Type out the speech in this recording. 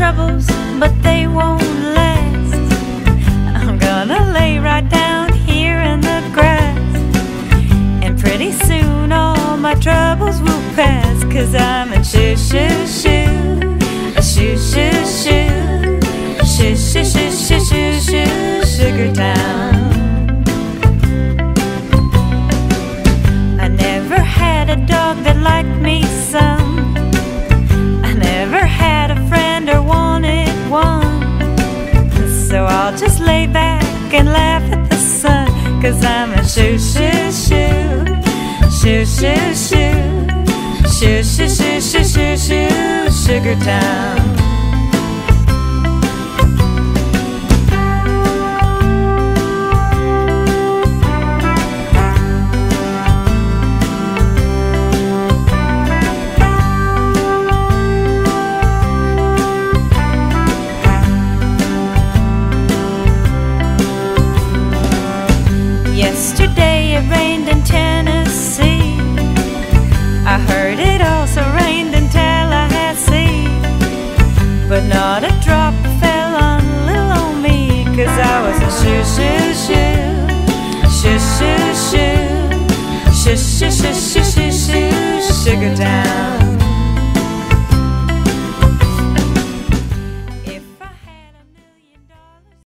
troubles, but they won't last. I'm gonna lay right down here in the grass, and pretty soon all my troubles will pass. 'Cause I'm in shoo, shoo, shoo, a shoo, shoo, shoo, shoo, shoo, shoo, shoo, shoo, shoo, Sugar Town. I never had a dog that liked me some. I never had a friend or wanted one. So I'll just lay back and laugh at the sun. 'Cause I'm a shoo, shoo, shoo, shoo, shoo, shoo, shoo, shoo, shoo, shoo, shoo, shoo, Sugar Town. Yesterday it rained in Tennessee. I heard it also rained in Tallahassee, but not a drop fell on little old me. 'Cause I was a shoo, shoo, shoo, shoo, shoo, shoo, shoo, shoo, shoo, shoo, shoo, Sugar Town.